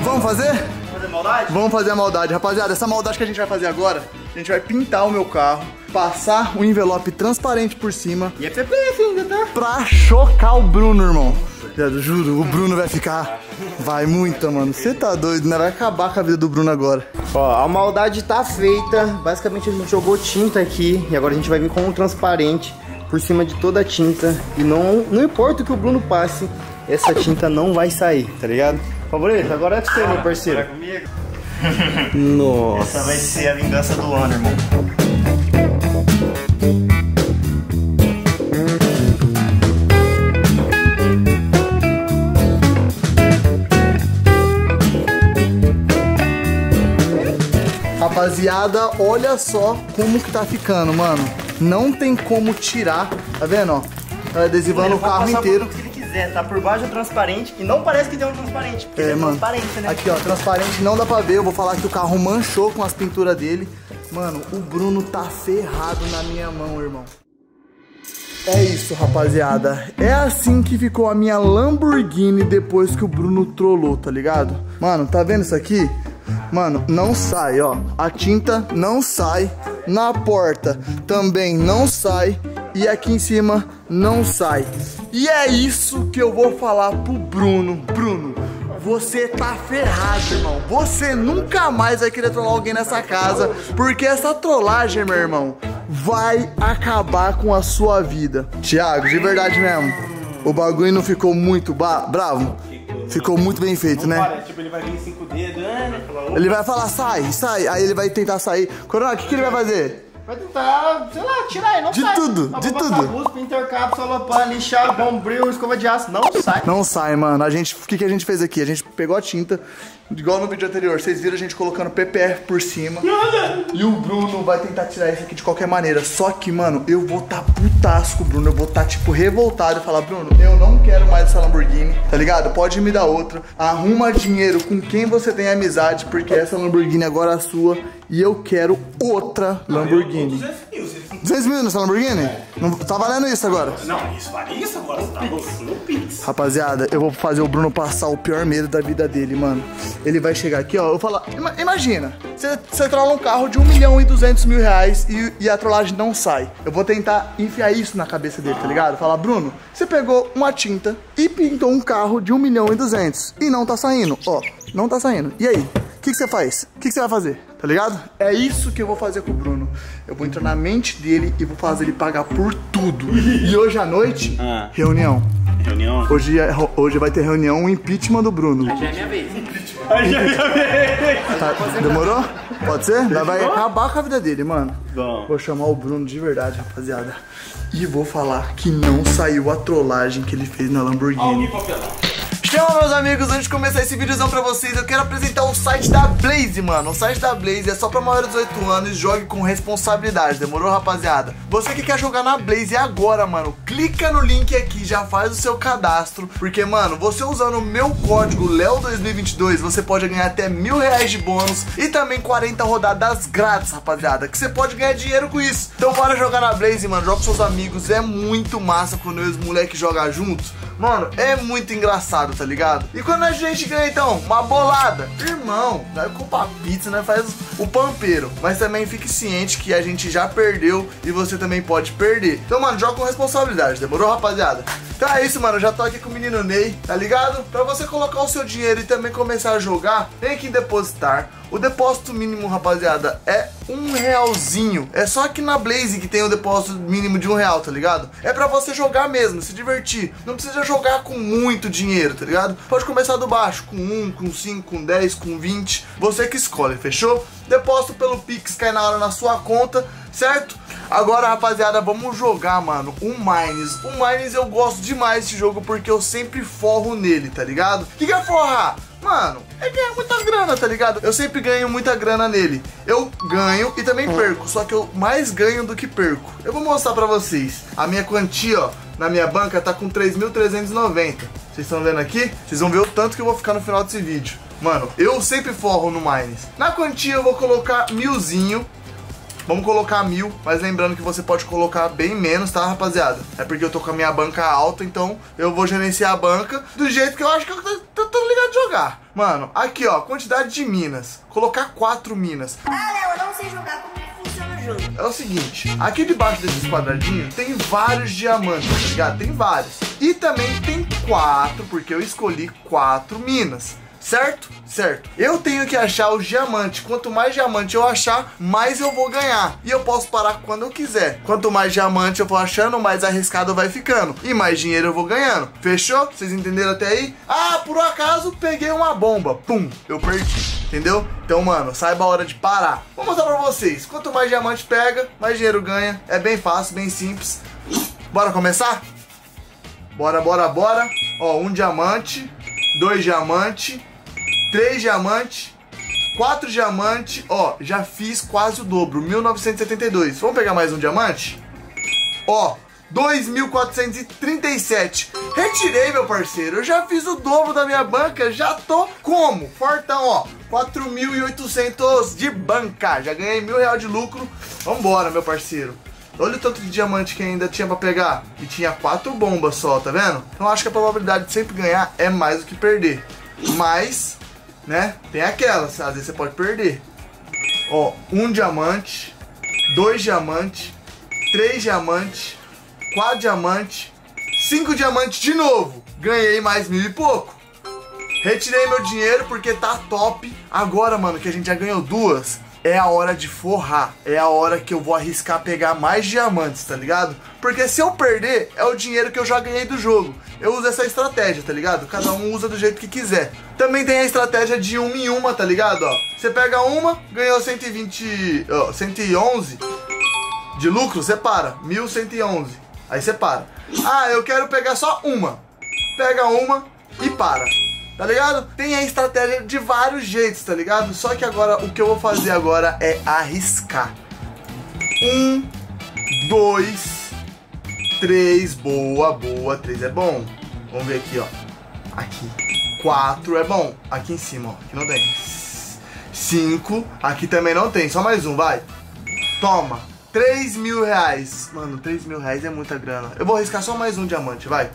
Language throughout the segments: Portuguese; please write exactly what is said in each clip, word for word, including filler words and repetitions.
Vamos fazer? Vamos fazer maldade? Vamos fazer a maldade. Rapaziada, essa maldade que a gente vai fazer agora, a gente vai pintar o meu carro, passar o envelope transparente por cima. E é P P F ainda, tá? Pra chocar o Bruno, irmão. Eu juro, o Bruno vai ficar... Vai muita, mano. Você tá doido, né? Vai acabar com a vida do Bruno agora. Ó, a maldade tá feita. Basicamente a gente jogou tinta aqui. E agora a gente vai vir com um transparente por cima de toda a tinta. E não, não importa o que o Bruno passe, essa tinta não vai sair, tá ligado? Favorito, agora é com você, meu parceiro. Vai comigo? Nossa. Essa vai ser a vingança do ano, irmão. Rapaziada, olha só como que tá ficando, mano. Não tem como tirar, tá vendo, ó? Tá adesivando o carro inteiro. Se ele quiser, tá por baixo é transparente e não parece que tem um transparente, porque é, é mano, transparente, né? Aqui, ó, transparente não dá pra ver. Eu vou falar que o carro manchou com as pinturas dele. Mano, o Bruno tá ferrado na minha mão, irmão. É isso, rapaziada. É assim que ficou a minha Lamborghini depois que o Bruno trollou, tá ligado? Mano, tá vendo isso aqui? Mano, não sai, ó. A tinta não sai. Na porta também não sai. E aqui em cima não sai. E é isso que eu vou falar pro Bruno. Bruno, você tá ferrado, irmão. Você nunca mais vai querer trollar alguém nessa casa, porque essa trollagem, meu irmão, vai acabar com a sua vida. Thiago, de verdade mesmo, o bagulho não ficou muito bravo? Ficou muito bem feito, né? Olha, tipo, ele vai vir cinco dedos, né? Ele vai falar, sai, sai. Aí ele vai tentar sair. Coronel, o que, que ele vai fazer? Vai tentar, sei lá, tirar aí, não de sai. Tudo, Mas de tudo. Busca, intercap, solopan, lixar, bombril, escova de aço, não sai. Não sai, mano. A gente, o que, que a gente fez aqui? A gente pegou a tinta, igual no vídeo anterior. Vocês viram a gente colocando P P F por cima. E o Bruno vai tentar tirar isso aqui de qualquer maneira. Só que, mano, eu vou tá putaço com o Bruno. Eu vou tá, tipo, revoltado e falar, Bruno, eu não quero mais essa Lamborghini, tá ligado? Pode me dar outra. Arruma dinheiro com quem você tem amizade, porque essa Lamborghini agora é sua. E eu quero outra Lamborghini. duzentos mil nessa Lamborghini? É. Não tá valendo isso agora? Não, isso vale isso agora. Você tá no Pix. Rapaziada, eu vou fazer o Bruno passar o pior medo da vida dele, mano. Ele vai chegar aqui, ó. Eu vou falar. Imagina, você, você trola um carro de um milhão e duzentos mil reais e, e a trollagem não sai. Eu vou tentar enfiar isso na cabeça dele, tá ligado? Falar, Bruno, você pegou uma tinta e pintou um carro de um milhão e duzentos e não tá saindo. Ó, não tá saindo. E aí? O que, que você faz? O que, que você vai fazer? Tá ligado? É isso que eu vou fazer com o Bruno. Eu vou entrar na mente dele e vou fazer ele pagar por tudo. E hoje à noite, ah. reunião. Reunião? Hoje, é, hoje vai ter reunião, o impeachment do Bruno. Já é minha vez. Aí já é minha vez. Tá, demorou? Pode ser? Já vai acabar com a vida dele, mano. Bom. Vou chamar o Bruno de verdade, rapaziada. E vou falar que não saiu a trollagem que ele fez na Lamborghini. Então, meus amigos, antes de começar esse videozão pra vocês, eu quero apresentar o site da Blaze, mano. O site da Blaze é só pra maiores de dezoito anos, jogue com responsabilidade, demorou, rapaziada? Você que quer jogar na Blaze agora, mano, clica no link aqui, já faz o seu cadastro, porque, mano, você usando o meu código Leo dois mil e vinte e dois, você pode ganhar até mil reais de bônus e também quarenta rodadas grátis, rapaziada, que você pode ganhar dinheiro com isso. Então, bora jogar na Blaze, mano, joga com seus amigos, é muito massa quando eu e os moleques jogam juntos. Mano, é muito engraçado, tá ligado? E quando a gente ganha, então, uma bolada, irmão, nós compra pizza, nós faz o pampeiro. Mas também fique ciente que a gente já perdeu e você também pode perder. Então, mano, joga com responsabilidade, demorou, rapaziada? Então é isso, mano, eu já tô aqui com o menino Ney, tá ligado? Pra você colocar o seu dinheiro e também começar a jogar, vem aqui em depositar. O depósito mínimo, rapaziada, é um realzinho. É só aqui na Blaze que tem o depósito mínimo de um real, tá ligado? É pra você jogar mesmo, se divertir. Não precisa jogar com muito dinheiro, tá ligado? Pode começar do baixo, com um, com cinco, com dez, com vinte. Você que escolhe, fechou? Depósito pelo Pix, cai na hora na sua conta, certo? Agora, rapaziada, vamos jogar, mano, o Mines. O Mines eu gosto demais desse jogo porque eu sempre forro nele, tá ligado? O que, que é forrar? Mano, é ganhar muita grana, tá ligado? Eu sempre ganho muita grana nele. Eu ganho e também perco, só que eu mais ganho do que perco. Eu vou mostrar pra vocês. A minha quantia, ó, na minha banca tá com três mil trezentos e noventa. Vocês estão vendo aqui? Vocês vão ver o tanto que eu vou ficar no final desse vídeo. Mano, eu sempre forro no Mines. Na quantia eu vou colocar milzinho. Vamos colocar mil, mas lembrando que você pode colocar bem menos, tá, rapaziada? É porque eu tô com a minha banca alta, então eu vou gerenciar a banca do jeito que eu acho que eu tô, tô tô ligado de jogar. Mano, aqui ó, quantidade de minas. Colocar quatro minas. Ah, Léo, eu não sei jogar, como é que funciona o jogo? É o seguinte, aqui debaixo desses quadradinhos tem vários diamantes, tá ligado? Tem vários. E também tem quatro, porque eu escolhi quatro minas. Certo? Certo. Eu tenho que achar os diamantes. Quanto mais diamante eu achar, mais eu vou ganhar. E eu posso parar quando eu quiser. Quanto mais diamante eu vou achando, mais arriscado vai ficando. E mais dinheiro eu vou ganhando. Fechou? Vocês entenderam até aí? Ah, por acaso peguei uma bomba. Pum, eu perdi. Entendeu? Então, mano, saiba a hora de parar. Vou mostrar pra vocês. Quanto mais diamante pega, mais dinheiro ganha. É bem fácil, bem simples. Bora começar? Bora, bora, bora. Ó, um diamante. Dois diamantes. Três diamantes, quatro diamantes, ó, já fiz quase o dobro, mil novecentos e setenta e dois. Vamos pegar mais um diamante? Ó, dois mil quatrocentos e trinta e sete. Retirei, meu parceiro, eu já fiz o dobro da minha banca, já tô como? Fortão, ó, quatro mil e oitocentos de banca, já ganhei mil reais de lucro. Vambora, meu parceiro. Olha o tanto de diamante que ainda tinha pra pegar. E tinha quatro bombas só, tá vendo? Então acho que a probabilidade de sempre ganhar é mais do que perder. Mas... né? Tem aquelas, às vezes você pode perder. Ó, um diamante, dois diamantes, três diamantes, quatro diamantes, cinco diamantes de novo. Ganhei mais mil e pouco. Retirei meu dinheiro porque tá top. Agora, mano, que a gente já ganhou duas, é a hora de forrar. É a hora que eu vou arriscar pegar mais diamantes, tá ligado? Porque se eu perder, é o dinheiro que eu já ganhei do jogo. Eu uso essa estratégia, tá ligado? Cada um usa do jeito que quiser. Também tem a estratégia de uma em uma, tá ligado? Ó, você pega uma, ganhou cento e vinte, ó, cento e onze de lucro, você para. mil cento e onze. Aí você para. Ah, eu quero pegar só uma. Pega uma e para. Tá ligado? Tem a estratégia de vários jeitos, tá ligado? Só que agora, o que eu vou fazer agora é arriscar. Um, dois, três, boa, boa, três é bom. Vamos ver aqui, ó. Aqui. Quatro é bom. Aqui em cima, ó. Aqui não tem. Cinco. Aqui também não tem. Só mais um, vai. Toma. Três mil reais. Mano, três mil reais é muita grana. Eu vou arriscar só mais um diamante, vai.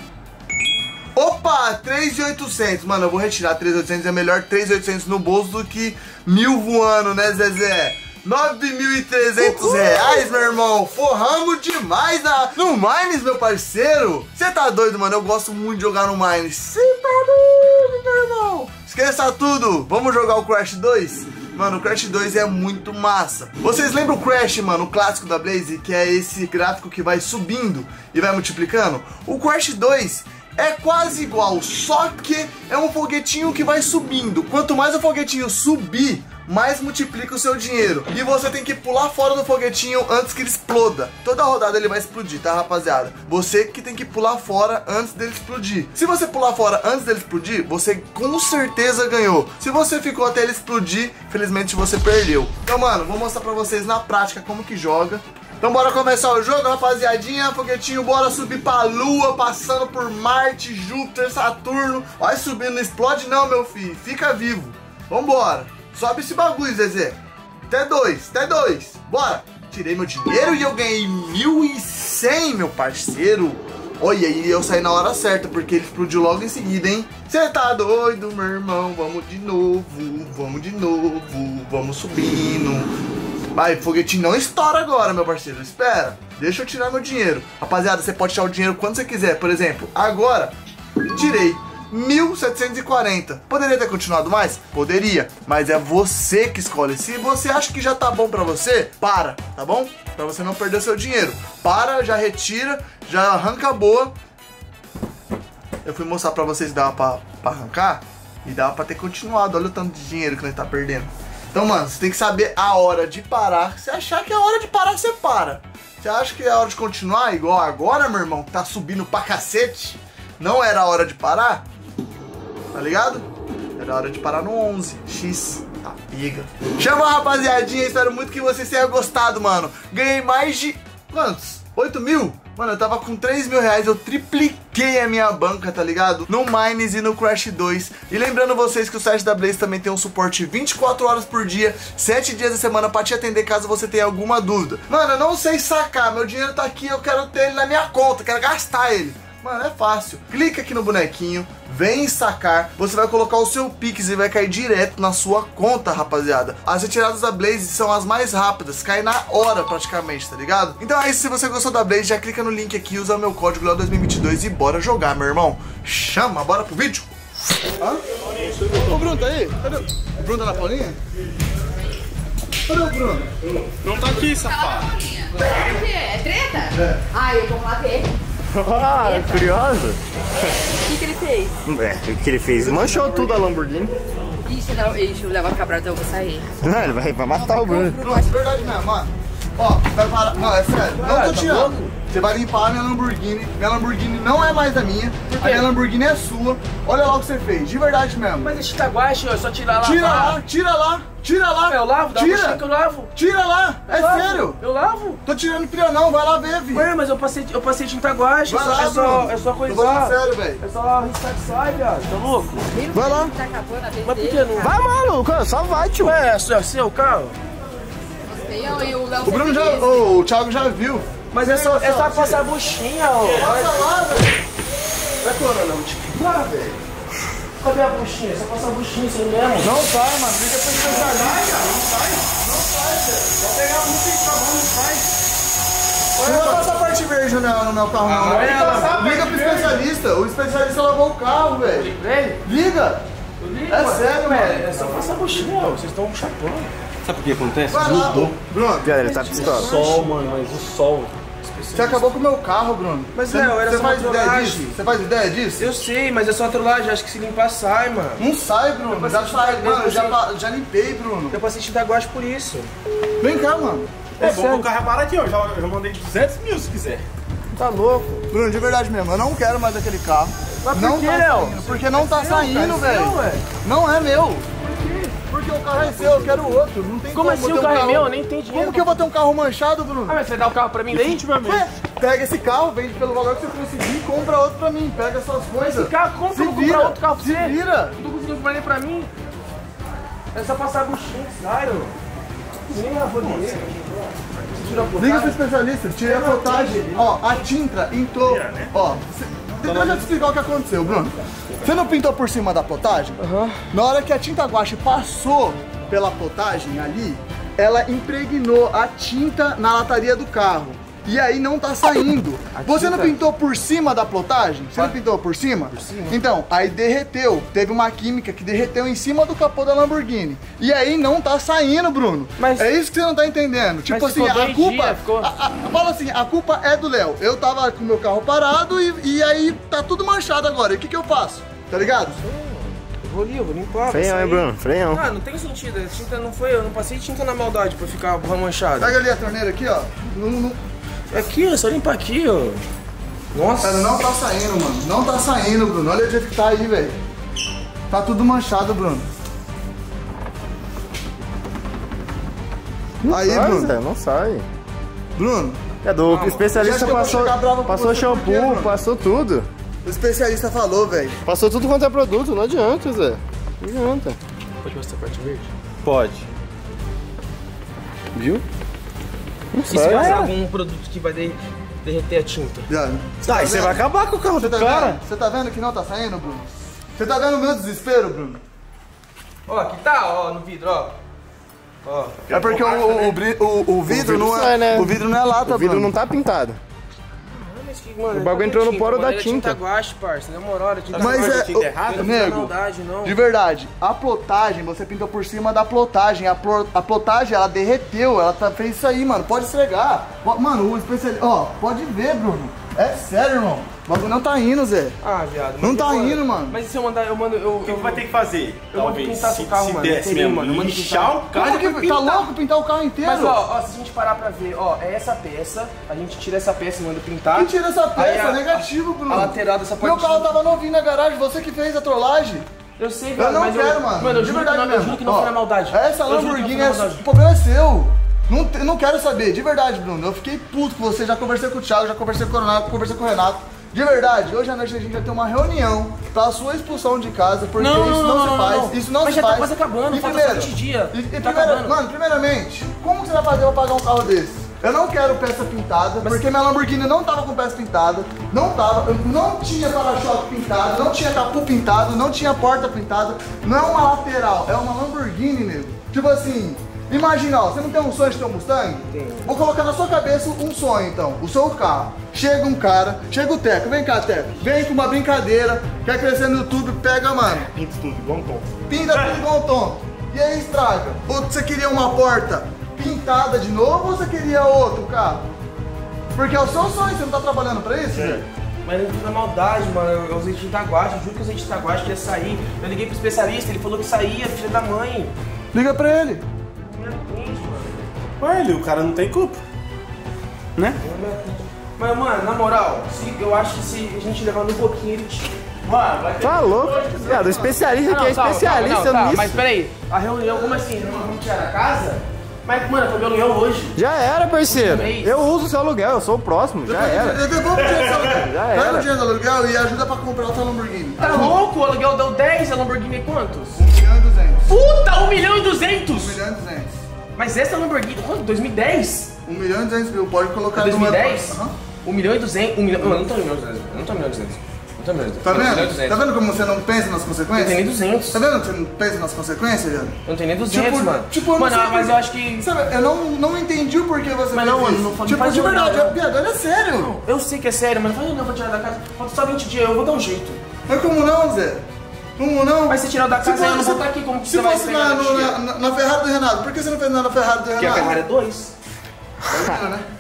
Opa, três mil e oitocentos. Mano, eu vou retirar três mil e oitocentos. É melhor três mil e oitocentos no bolso do que mil voando, né, Zezé? nove mil e trezentos reais, meu irmão. Forramos demais na, no Mines, meu parceiro. Você tá doido, mano? Eu gosto muito de jogar no Mines. Você tá doido, meu irmão? Esqueça tudo. Vamos jogar o Crash dois? Mano, o Crash dois é muito massa. Vocês lembram o Crash, mano, o clássico da Blaze? Que é esse gráfico que vai subindo e vai multiplicando? O Crash dois... é quase igual, só que é um foguetinho que vai subindo. Quanto mais o foguetinho subir, mais multiplica o seu dinheiro. E você tem que pular fora do foguetinho antes que ele exploda. Toda rodada ele vai explodir, tá, rapaziada? Você que tem que pular fora antes dele explodir. Se você pular fora antes dele explodir, você com certeza ganhou. Se você ficou até ele explodir, infelizmente você perdeu. Então, mano, vou mostrar pra vocês na prática como que joga. Então bora começar o jogo, rapaziadinha. Foguetinho, bora subir pra Lua, passando por Marte, Júpiter, Saturno. Vai subindo, não explode não, meu filho. Fica vivo. Vambora. Sobe esse bagulho, Zezé. Até dois, até dois. Bora. Tirei meu dinheiro e eu ganhei mil e cem, meu parceiro. Olha, e eu saí na hora certa, porque ele explodiu logo em seguida, hein? Cê tá doido, meu irmão? Vamos de novo, vamos de novo, vamos subindo. Vai, foguetinho não estoura agora, meu parceiro. Espera, deixa eu tirar meu dinheiro. Rapaziada, você pode tirar o dinheiro quando você quiser. Por exemplo, agora, tirei mil setecentos e quarenta. Poderia ter continuado mais? Poderia, mas é você que escolhe. Se você acha que já tá bom pra você, para, tá bom? Pra você não perder seu dinheiro. Para, já retira, já arranca a boa. Eu fui mostrar pra vocês que dava pra, pra arrancar e dava pra ter continuado. Olha o tanto de dinheiro que nós tá perdendo. Então, mano, você tem que saber a hora de parar. Se achar que é a hora de parar, você para. Você acha que é a hora de continuar, igual agora, meu irmão, que tá subindo pra cacete, não era a hora de parar? Tá ligado? Era a hora de parar no onze. X. Tá, piga. Chama a rapaziadinha, espero muito que vocês tenham gostado, mano. Ganhei mais de... quantos? oito mil? Mano, eu tava com três mil reais, eu tripliquei a minha banca, tá ligado? No Mines e no Crash dois. E lembrando vocês que o site da Blaze também tem um suporte vinte e quatro horas por dia, sete dias da semana pra te atender caso você tenha alguma dúvida. Mano, eu não sei sacar, meu dinheiro tá aqui, eu quero ter ele na minha conta, quero gastar ele. Mano, é fácil. Clica aqui no bonequinho, vem sacar, você vai colocar o seu Pix e vai cair direto na sua conta, rapaziada. As retiradas da Blaze são as mais rápidas, cai na hora praticamente, tá ligado? Então é isso, se você gostou da Blaze, já clica no link aqui, usa meu código lá dois mil e vinte e dois e bora jogar, meu irmão. Chama, bora pro vídeo. Hã? O Bruno tá aí? Cadê? O Bruno tá na Paulinha? Cadê o Bruno? Não tá aqui, safado. Por quê? É treta? É. Ah, eu vou lá ver. Ah, é curioso? O que, que ele fez? É, o que ele fez? Manchou tudo a Lamborghini. Ixi, não, ixi, o Léo vai ficar bravo, então eu vou sair. Não, ele vai, vai matar o Bruno. Bruno, é verdade mesmo, mano. Ó, vai parar. Não, é sério. Não tô tirando. Você vai limpar a minha Lamborghini. Minha Lamborghini não é mais a minha. A minha Lamborghini é sua. Olha lá o que você fez. De verdade mesmo. Mas esse taguache, ó, é só tirar lá. Tira lá, tira lá, tira lá. Eu lavo, dá uma tira. que eu lavo. Tira lá, é Eu lavo, sério. Eu lavo. Tô tirando pilha não, vai lá ver, vi. Ué, mas eu passei, eu passei tinta guache, Vai é só, lá, é só, Bruno. é só Tô falando coisar. sério, velho. É só riscar que sai, viado. Tá louco? Vai lá. Tá acabando a vez Mas por dele. que não? Vai, maluco, só vai, tio. Ué, é seu, seu carro? Eu e o Léo O Bruno já, sempre ô, o Thiago já viu. Mas é só, é só passar a buchinha, ó. Passa lá, velho. Vai corona, não, tipo. Lá, velho. Cadê a buchinha? Só passar a buchinha, isso aí mesmo. Não sai, mano. Liga pra especialista. Não sai. Não sai, velho. Só pegar a multa e acabou, não sai. Você não vai passar a parte verde no meu, no meu carro, não. vai Liga, passar a liga pro especialista. O especialista lavou o carro, velho. Ele? Liga. Eu ligo, É mano. sério, Ué, mano. É só passar a buchinha, ó. Vocês estão chapando. Sabe o que acontece? Vai lá, Mudou. Bruno. Cara, ele tá pistola. Sol, mano, mas o sol. Você acabou com o meu carro, Bruno. Mas, você, Léo, era você só faz uma ideia trollagem. disso? Você faz ideia disso? Eu sei, mas é só trollagem. Acho que se limpar sai, mano. Não sai, Bruno. Eu Já passei sai, de mano. dez, Já, eu pa- já limpei, Bruno. Eu passei tinta guache por isso. Vem cá, mano. É bom que o carro é baratinho, eu já, eu já mandei duzentos mil se quiser. Tá louco? Bruno, de verdade mesmo, eu não quero mais aquele carro. Mas por não que, tá Léo? saindo, porque não tá Seu, saindo, cara, velho. seu, ué. Não é meu. Por quê? Porque o carro é seu, eu quero outro. Não tem Como como assim eu ter o carro um é meu? Eu nem tenho dinheiro. Como que eu vou ter um carro manchado, Bruno? Ah, mas você vai dar o carro pra mim daí? Ué, pega esse carro, vende pelo valor que você conseguir e compra outro pra mim. Pega suas coisas. Esse carro, como que Se eu vou comprar vira, outro carro pra se você? vira. Não tô conseguindo comprar nem pra mim. É só passar a buchinha, sai, ó. Nem a vou dizer. Liga pro especialista, tirei a plotagem. Ó, a tinta entrou. Ó, cê, deixa eu te explicar o que aconteceu, Bruno. Você não pintou por cima da plotagem? Aham. Na hora que a tinta guache passou pela plotagem ali, ela impregnou a tinta na lataria do carro. E aí não tá saindo. Você não pintou por cima da plotagem? Você não pintou por cima? Por cima. Então, aí derreteu. Teve uma química que derreteu em cima do capô da Lamborghini. E aí não tá saindo, Bruno. Mas- é isso que você não tá entendendo. Tipo Mas assim, ficou a dois culpa. dias, ficou- a- a- fala assim, a culpa é do Léo. Eu tava com o meu carro parado e, e aí tá tudo manchado agora. E o que que eu faço? Tá ligado? Eu vou ali, eu vou limpar. vai Freião, hein, sair. Bruno? Freião. Ah, não tem sentido. A tinta não foi eu. Não passei tinta na maldade pra ficar manchado. Pega ali a torneira aqui, ó. Não, não, Aqui, é só limpar aqui, ó. Nossa. Cara, não tá saindo, mano. Não tá saindo, Bruno. Olha o jeito que tá aí, velho. Tá tudo manchado, Bruno. Não Aí, sai, Bruno. Zé, não sai. Bruno, É do Você especialista acha que eu vou passou, chegar bravo com passou você por quê, shampoo, Bruno? passou tudo. o especialista falou, velho. Passou tudo quanto é produto, não adianta, Zé. Não adianta. Pode mostrar a parte verde? Pode. Viu? Não E se sai. passar algum produto que vai de- derreter a tinta? Já. Tá, e você vai acabar com o carro Você do tá cara. vendo? Você tá vendo que não tá saindo, Bruno? Você tá vendo o meu desespero, Bruno? Ó, aqui tá, ó, no vidro, ó. Ó. É porque o, o, bri- o, o vidro não é. sai, né? O vidro não é lata, O vidro Bruno. não tá pintado. Mas que, mano, O bagulho entrou no poro da mano, era tinta. tinta guache, parça. Na moral, era tinta Mas guache. é. tinta o- errada, Não é nego, maldade, não. de verdade, a plotagem, você pintou por cima da plotagem. A, plo- a plotagem, ela derreteu, ela tá, fez isso aí, mano. Pode esfregar. Ó, mano, o especialista. Ó, pode ver, Bruno. É sério, irmão. O bagulho não tá indo, Zé. Ah, viado. Não mas tá eu- indo, mano. Mas e se eu mandar, eu mando, eu... O que você vai ter que fazer? Eu vou Talvez, pintar se, seu carro, se mano, desse inteirinho, mesmo, mano, eu mando lixar pintar. o carro Como e que depois tá pintar. louco pintar o carro inteiro? Mas ó, ó, se a gente parar pra ver, ó, é essa peça, a gente tira essa peça e manda pintar. Quem tira essa Aí peça? a- Negativo, Bruno. A lateral dessa parte. Meu carro tava novinho na garagem, você que fez a trollagem. Eu sei, Eu viado, não mas quero, eu, mano. Mano, eu de juro, que verdade não, eu mesmo. juro que não Ó, foi na maldade. Essa Eu juro que não Lamborghini, foi na é, maldade. o problema é seu. Não, te- não quero saber, de verdade, Bruno. Eu fiquei puto com você, já conversei com o Thiago, já conversei com o Renato, conversei com o Renato. De verdade, hoje à noite a gente vai ter uma reunião pra sua expulsão de casa, porque Não, isso não, não, não, se não, faz. não. Isso não Mas se já tá faz. quase acabando, E falta primeiro, sete dias. E, e Tá primeiro, acabando. mano, primeiramente, como você vai fazer pra pagar um carro desse? Eu não quero peça pintada, mas... porque minha Lamborghini não tava com peça pintada. Não tava, não tinha para-choque pintado, não tinha capô pintado, não tinha porta pintada. Não é uma lateral, é uma Lamborghini, nego. Tipo assim, imagina, ó, você não tem um sonho de ter um Mustang? Tem. Vou colocar na sua cabeça um sonho, então, o seu carro. Chega um cara, chega o Teco, vem cá, Teco. Vem com uma brincadeira, quer crescer no YouTube, pega, mano. Pinta tudo, igual um tom. Pinta tudo igual um tom. E aí estraga. Ou você queria uma porta pintada de novo ou você queria outro carro? Porque é o seu sonho, você não tá trabalhando pra isso, velho? Mas não na maldade, mano. Eu usei tinta guache, eu juro que eu usei tinta guache que ia sair. Eu liguei pro especialista, ele falou que saía, filha da mãe. Liga pra ele. Não me atende, mano. Ué, ele, o cara não tem culpa. Né? Não me atende. Mas, mano, na moral, se, eu acho que se a gente levar um pouquinho, ele tira. Mano, vai ter Tá louco? Viado, o especialista aqui é especialista calma, não, nisso. Mas peraí, a reunião, como assim? Nós vamos tirar da casa? Mas, mano, eu tô meu aluguel hoje. Já era, parceiro. Eu uso o seu aluguel, eu sou o próximo. Já era. Devolve o dinheiro do aluguel. Já Pega era. o dinheiro do aluguel e ajuda pra comprar outra Lamborghini. Tá louco? O aluguel deu dez, a Lamborghini é quantos? um milhão e duzentos. Puta, um milhão e duzentos! um milhão e duzentos. Mas essa Lamborghini, quanto? dois mil e dez? um milhão e duzentos mil, pode colocar dois mil e numa- dez? Aham. um milhão e duzentos? um milhão... Eu não tô no um milhão e duzentos. Eu não tô no um milhão e duzentos. Não tô no um milhão e duzentos. Tá Eu não tô no um milhão e vendo? duzentos. Tá vendo como você não pensa nas Eu não tenho consequências? nem duzentos. Tá vendo que você não pensa nas consequências, Jano? Eu não tenho nem duzentos, Tipo, mano. tipo, eu não mano, sei mas por- eu acho que... Sabe, eu não, não entendi o porquê você Mas fez não, mano, isso. não fa- não Tipo, faz de verdade, não. é piada, olha sério. Eu sei que é sério, mas não faz não, vou tirar da casa. Falta só vinte dias, eu vou dar um jeito. Mas como não, Zé? Como não? Mas se tirar da Se casa, eu não fosse- vou estar aqui, como que Se você vai fosse pegar na, na no- tia? na, na Ferrari do Renato, por que você não fez nada na Ferrari do Renato? Porque a Ferrari é dois. Tá vendo, né?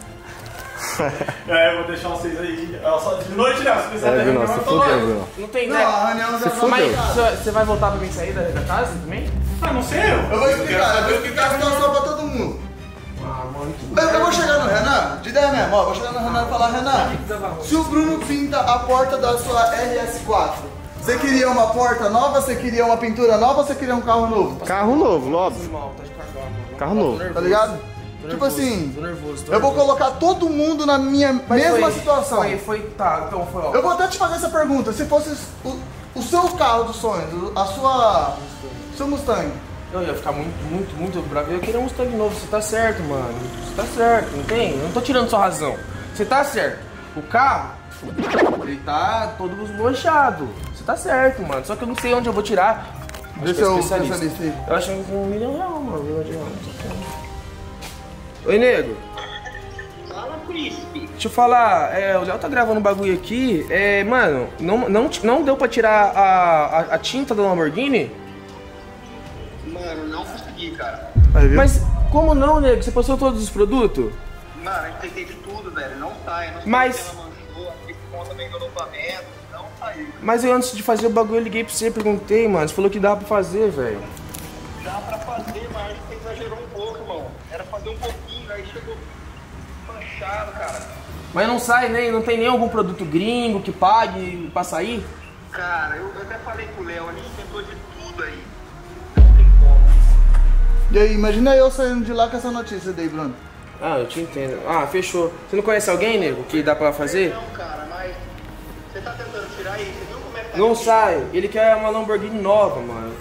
É, eu vou deixar vocês aí. Ela só de noite, né? Se precisar É, ter viu, reunião, não, eu se tô lá. fudeu, viu? Não tem, Não, né? a reunião já foi. Mas você você vai voltar pra mim sair da, da casa também? Ah, não sei eu. Eu vou explicar, eu vou explicar a situação pra todo mundo. Ah, mano, que Eu, eu vou chegar no Renan, de ideia mesmo, ó, vou chegar no Renan e falar, Renan, se o Bruno pinta a porta da sua R S quatro, você queria uma porta nova, você queria uma pintura nova ou você queria um carro novo? Carro novo, óbvio. mal, tá de cagar, mano. Carro novo. Tá ligado? Tô Tipo nervoso, assim, tô nervoso, tô eu vou nervoso. colocar todo mundo na minha Mas mesma foi- situação. Foi, foi, tá, então foi, ó. Eu vou até te fazer essa pergunta, se fosse o, o seu carro dos sonhos, a sua, seu Mustang, Eu ia ficar muito, muito, muito bravo. Eu queria um Mustang novo, você tá certo, mano. Você tá certo, não tem? Eu não tô tirando sua razão. Você tá certo. O carro, ele tá todo esbochado. Você tá certo, mano. Só que eu não sei onde eu vou tirar. Acho Vê que é se eu especialista. especialista aí. Eu acho que um milhão de real, mano. Um milhão de real. Oi, nego. Fala, príncipe. Deixa eu falar, é, o Léo tá gravando um bagulho aqui. É, mano, não, não, não deu pra tirar a, a, a tinta da Lamborghini? Mano, não consegui, cara. Aí, viu? Mas como não, nego? Você passou todos os produtos? Mano, eu tentei de tudo, velho. Não sai. Não sei Mas- se ela manchou, a esse ponto também ganhou novamente. Não saiu. Mas eu antes de fazer o bagulho eu liguei pra você, perguntei, mano. Você falou que dava pra fazer, velho. Dá pra fazer, mas acho que você exagerou um pouco, irmão. Era fazer um pouquinho, aí chegou manchado, cara. Mas não sai nem, não tem nem algum produto gringo que pague pra sair? Cara, eu, eu até falei com o Léo, a gente tentou de tudo aí. Não tem como. E aí, imagina eu saindo de lá com essa notícia daí, Bruno. Ah, eu te entendo. Ah, fechou. Você não conhece alguém, nego, que dá pra fazer? Não, cara, mas você tá tentando tirar aí? Você viu como é que tá? Não aqui? sai. Ele quer uma Lamborghini nova, mano.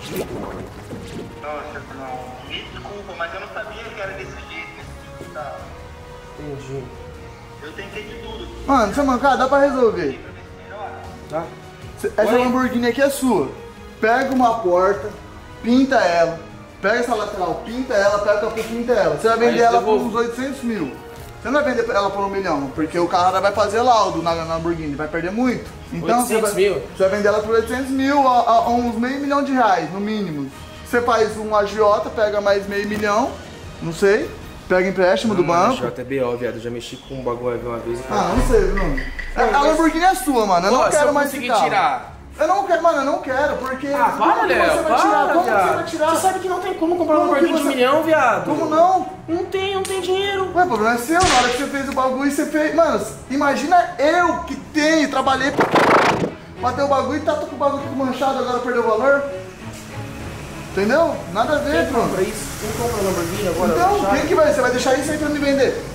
Nossa, não. Me desculpa, mas eu não sabia que era desse jeito. Nesse tipo, tá? Entendi. Eu tentei de tudo. Mano, seu mancada, dá pra resolver. Pra ver se melhora. Tá? Essa Oi? Lamborghini aqui é sua. Pega uma porta, pinta ela. Pega essa lateral, pinta ela, pega o capô, pinta ela. Você vai vender Aí ela eu por vou- uns oitocentos mil. Você não vai vender ela por um milhão, porque o cara vai fazer laudo na na Lamborghini, vai perder muito. Então você vai, oitocentos mil? você vai vender ela por oitocentos mil, a, a uns meio milhão de reais, no mínimo. Você faz um agiota, pega mais meio milhão, não sei, pega empréstimo do banco. J B O, viado. Já mexi com um bagulho uma vez. Ah, não sei, Bruno. A, a Lamborghini é sua, mano. Eu não Ó, se quero eu mais conseguir esse carro. tirar. Eu não quero, mano, eu não quero, porque. Ah, como para, que Léo. você vai tirar? Para, Como que você vai viado. tirar? Você sabe que não tem como comprar uma Como que Lamborghini de você- milhão, viado. Como não? Não tem, não tem dinheiro. Ué, o problema é seu, na hora que você fez o bagulho, você fez. Mano, imagina eu que tenho, trabalhei pra pra ter o bagulho e tá com o bagulho tudo manchado, agora perdeu o valor. Entendeu? Nada a ver, Quem Bruno. compra isso? Quem compra a Lamborghini agora? Então, Chato. quem que vai? Você vai deixar isso aí pra me vender?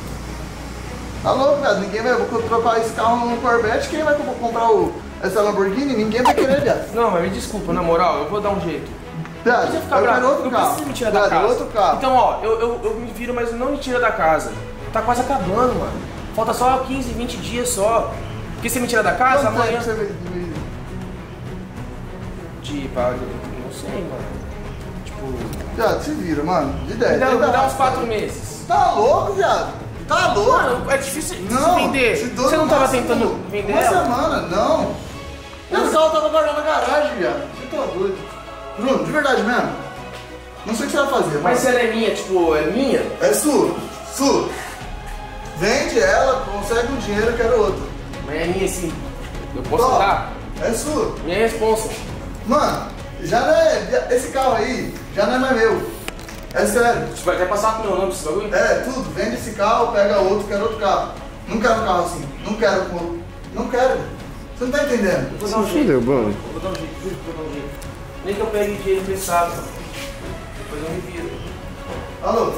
Tá louco, velho? Ninguém vai. Eu vou trocar esse carro no Corvette, quem vai comprar o, essa Lamborghini? Ninguém vai querer, viado. Não, mas me desculpa, na moral, eu vou dar um jeito. Viado, Você ficar eu bravo. quero outro Não carro. precisa me tirar da Viado, casa. outro carro. Então, ó, eu, eu, eu me viro, mas não me tira da casa. Tá quase acabando, mano. Falta só quinze, vinte dias só. Porque você me tira da casa, Quanto tempo amanhã... você veio? De pago, não sei, mano. Tipo... Viado, se vira, mano. De ideia. Me dá, de me dá ideia. uns quatro meses. Tá louco, viado? Tá louco? Mano, é difícil de Não, vender. se dou Você não no tava máximo tentando vender Uma ela? semana, não. Esse carro tava guardado na garagem, viado. Você tá doido. Bruno, de verdade mesmo? Não sei o que você vai fazer, Mas se mano. ela é minha, tipo, é minha? É sua. Sua. Vende ela, consegue um dinheiro, eu quero outro. Mas é minha sim. Eu posso Tó, dar? É sua. Minha responsa. Mano, já não é. Esse carro aí já não é mais meu. É sério. Você vai até passar pro meu nome esse bagulho? É, tudo. Vende esse carro, pega outro, quero outro carro. Não quero um carro assim. Não quero com. Não quero. Você não tá entendendo? Vou dar um Se jeito. fudeu, Bruno. Vou dar um jeito, juro que vou dar um jeito. Nem que eu pegue dinheiro emprestado. Depois eu me viro. Alô?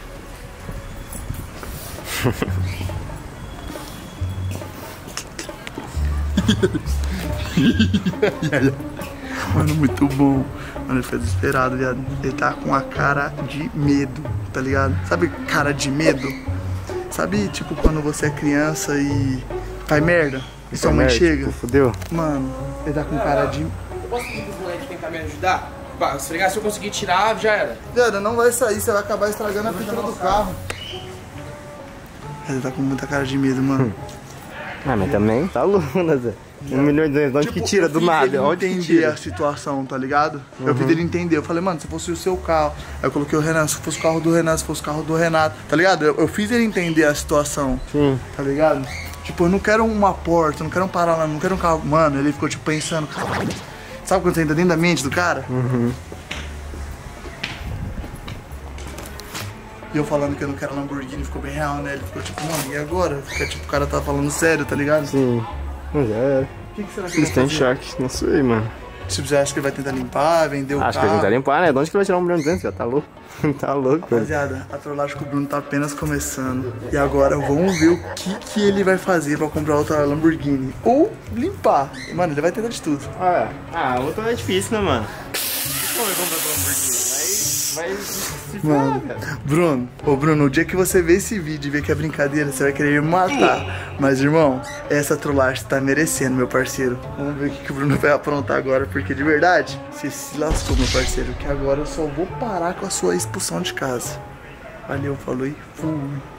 Mano, muito bom. Mano, ele foi desesperado, viado. Ele tá com a cara de medo, tá ligado? Sabe cara de medo? Sabe, tipo, quando você é criança e faz merda? E sua mãe Merda, chega? tipo, fudeu. Mano, ele tá com cara de... Eu posso pedir pros moleques tentar me ajudar? Pra esfregar, se eu conseguir tirar, já era. Viado, não vai sair, você vai acabar estragando a pintura do carro. Ele tá com muita cara de medo, mano. Ah, mas também tá louco, né, Zé? Um milhão de dólares, onde que tira? eu Do fiz nada, ele onde que entender tira? a situação, tá ligado? Eu fiz ele entender. Eu falei, mano, se fosse o seu carro. Aí eu coloquei o Renan, se fosse o carro do Renan, se fosse o carro do Renato. Tá ligado? Eu, eu fiz ele entender a situação. Sim. Tá ligado? Tipo, eu não quero uma porta, eu não quero um paralama, não quero um carro. Mano, ele ficou tipo pensando, caralho. Sabe quando você entra dentro da mente do cara? Uhum. E eu falando que eu não quero Lamborghini, ficou bem real, né? Ele ficou tipo, mano, e agora? Fica tipo, o cara tá falando sério, tá ligado? Sim. Mas já era. O que, que será que ele Eles vai estão em fazer? choque, não sei, mano. Tipo, você acha que ele vai tentar limpar, vender o Acho que carro? ele não tá limpar, né? De onde que ele vai tirar um milhão de duzentos? Já tá louco. Tá louco, velho. Rapaziada, a trollagem com o Bruno tá apenas começando. E agora vamos ver o que, que ele vai fazer pra comprar outra Lamborghini. Ou limpar. Mano, ele vai tentar de tudo. Ah, ah, outra é difícil, né, mano? Como eu compro a Lamborghini? Vai, vai se ferrar, Mano, cara. Bruno, ô Bruno, o dia que você ver esse vídeo e ver que é brincadeira, você vai querer me matar. Mas, irmão, essa trollagem tá merecendo, meu parceiro. Vamos ver o que, que o Bruno vai aprontar agora, porque de verdade, você se lascou, meu parceiro, que agora eu só vou parar com a sua expulsão de casa. Valeu, falou e fui.